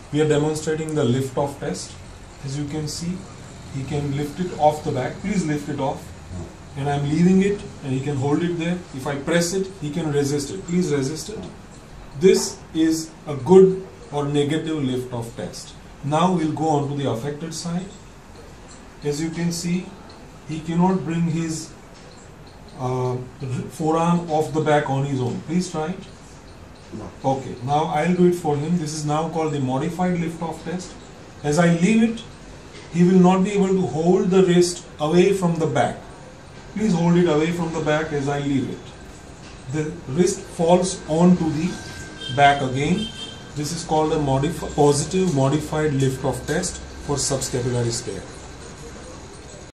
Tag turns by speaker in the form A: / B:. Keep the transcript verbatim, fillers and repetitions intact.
A: we are demonstrating the lift off test. As you can see, he can lift it off the back. Please lift it off. And I'm leaving it, and he can hold it there. If I press it, he can resist it. Please resist it. This is a good or negative lift off test. Now we'll go on to the affected side. As you can see, he cannot bring his uh, forearm off the back on his own. Please try it.
B: No.
A: Okay, now I'll do it for him. This is now called the modified lift off test. As I leave it, he will not be able to hold the wrist away from the back. Please hold it away from the back as I leave it. The wrist falls onto the back again. This is called a modif- positive modified lift off test for subscapulary scare.